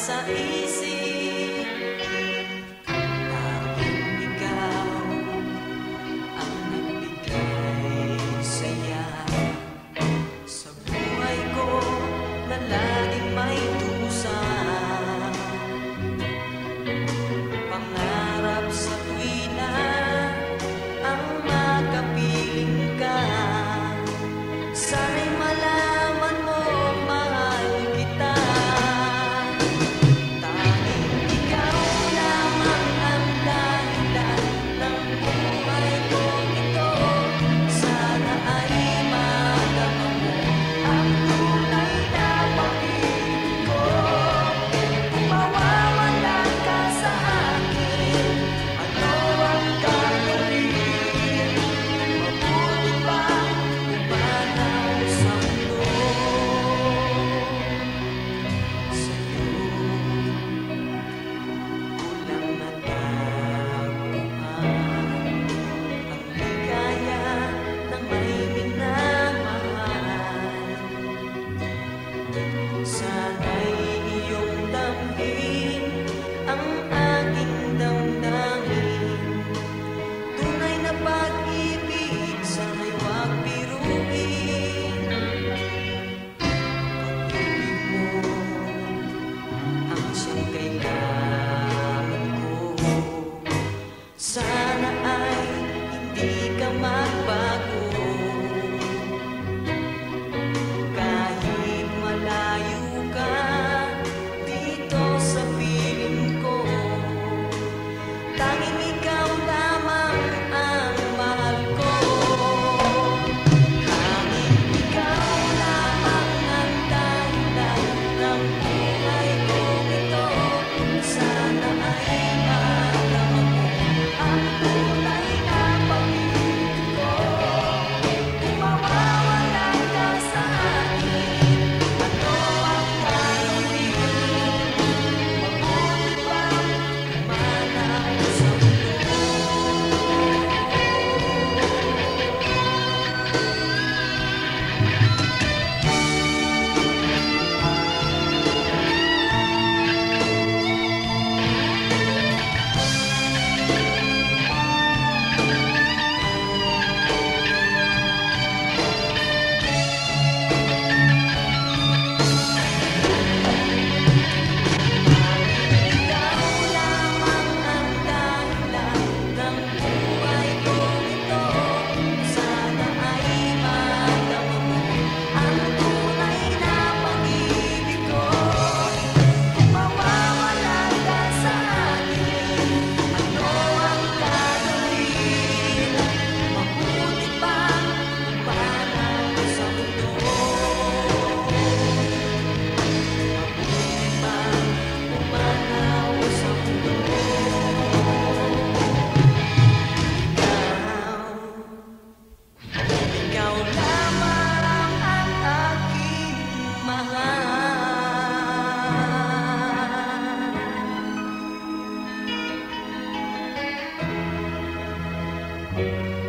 sa isip. Tanging ikaw ang nagbigay saya sa buhay ko na laging may dusa. Pangarap sa tuwina ang makapiling ka. Sana'y malaman mo, mahal kita. Tanging ikaw lamang ang dahilan ng buhay kong ito. Sana ay madama mo ang tunay na pag-ibig ko. Kung mawawala ka sa akin, ano ang gagawin? Mabuti ba umanaw sa mundo? Sa'yo kulang natagpuan ang ligaya ng may minamahal. Sana'y iyong damhin ang aking damdamin. Tunay na pag-ibig, sana'y huwag biruin. Pag-ibig mo ang siyang kailangan ko. Sana ay hindi ka magbago. Kahit malayo ka dito sa piling ko, tanging ikaw lamang ang mahal ko. Tanging ikaw lamang ang dahilan ng buhay kong ito. Sana ay madama mo ang tunay na pag-ibig ko. Kung mawawala ka sa akin, ano ang gagawin? Mabuti ba umanaw sa mundo? Ikaw lamang ang dahilan ng buhay kong ito. Sana ay madama mo ang tunay na pag-ibig ko. Kung mawawala ka sa akin, ano ang gagawin? Mabuti pa umanaw sa mundo. Mabuti pa umanaw sa mundo. Ikaw lamang ang aking mahal.